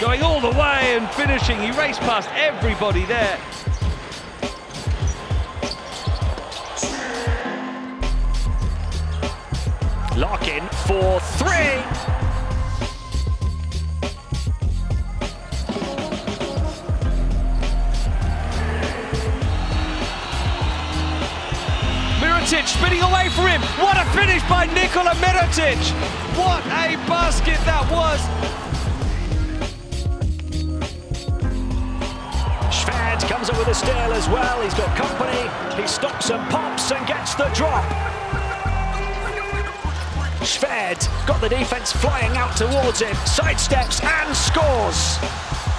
Going all the way and finishing. He raced past everybody there. Larkin for three. Mirotic spinning away for him. What a finish by Nikola Mirotic. What a basket that was. Sved comes up with a steal as well. He's got company. He stops and pops and gets the drop. Sved got the defense flying out towards him, sidesteps and scores.